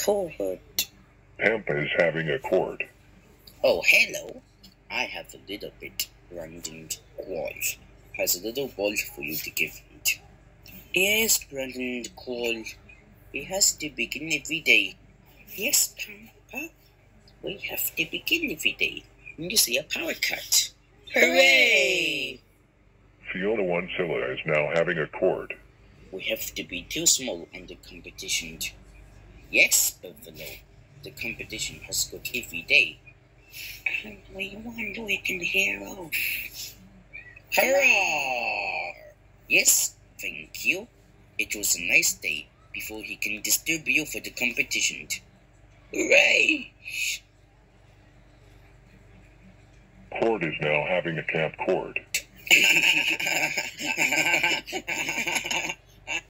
Chord. Pampa is having a chord. Oh, hello. I have a little bit random chord. Has a little ball for you to give it. Yes, random chord. It has to begin every day. Yes, Pampa. We have to begin every day. When you see a power cut. Hooray! Fiona Oncilla is now having a chord. We have to be too small on the competition. Yes, Buffalo. The competition has got every day. And we won like a hero. Hurrah! Yes, thank you. It was a nice day before he can disturb you for the competition. Hooray! Chord is now having a camp chord.